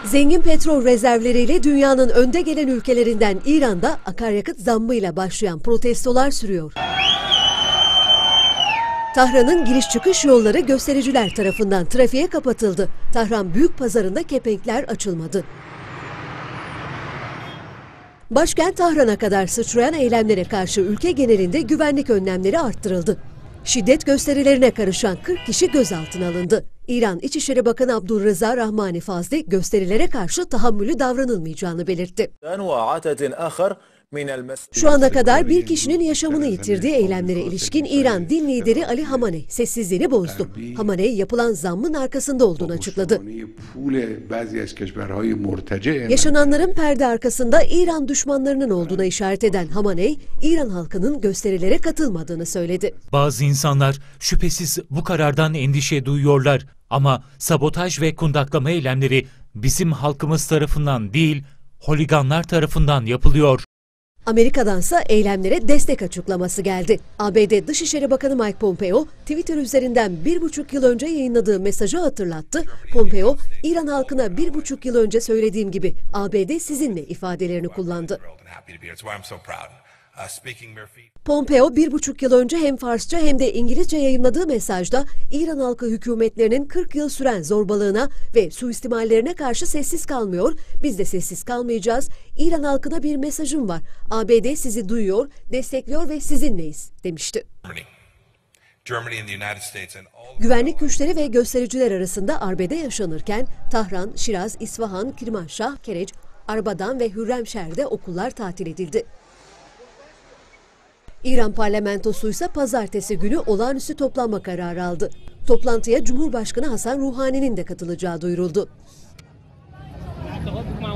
Zengin petrol rezervleriyle dünyanın önde gelen ülkelerinden İran'da akaryakıt zammıyla başlayan protestolar sürüyor. Tahran'ın giriş çıkış yolları göstericiler tarafından trafiğe kapatıldı. Tahran Büyük Pazarı'nda kepenkler açılmadı. Başkent Tahran'a kadar sıçrayan eylemlere karşı ülke genelinde güvenlik önlemleri arttırıldı. Şiddet gösterilerine karışan 40 kişi gözaltına alındı. İran İçişleri Bakanı Abdulreza Rahmani Fazli gösterilere karşı tahammülü davranılmayacağını belirtti. Şu ana kadar bir kişinin yaşamını yitirdiği eylemlere ilişkin İran din lideri Ali Hamaney sessizliğini bozdu. Hamaney yapılan zammın arkasında olduğunu açıkladı. Yaşananların perde arkasında İran düşmanlarının olduğuna işaret eden Hamaney, İran halkının gösterilere katılmadığını söyledi. Bazı insanlar şüphesiz bu karardan endişe duyuyorlar ama sabotaj ve kundaklama eylemleri bizim halkımız tarafından değil, holiganlar tarafından yapılıyor. Amerika'dansa eylemlere destek açıklaması geldi. ABD Dışişleri Bakanı Mike Pompeo, Twitter üzerinden 1,5 yıl önce yayınladığı mesajı hatırlattı. Pompeo, İran halkına 1,5 yıl önce söylediğim gibi ABD sizinle ifadelerini kullandı. Pompeo 1,5 yıl önce hem Farsça hem de İngilizce yayınladığı mesajda İran halkı hükümetlerinin 40 yıl süren zorbalığına ve suistimallerine karşı sessiz kalmıyor, biz de sessiz kalmayacağız. İran halkına bir mesajım var. ABD sizi duyuyor, destekliyor ve sizinleyiz demişti. Güvenlik güçleri ve göstericiler arasında arbede yaşanırken Tahran, Şiraz, İsfahan, Kirmanşah, Kereç, Arbadan ve Hürremşehir'de okullar tatil edildi. İran parlamentosu ise pazartesi günü olağanüstü toplanma kararı aldı. Toplantıya Cumhurbaşkanı Hasan Ruhani'nin de katılacağı duyuruldu.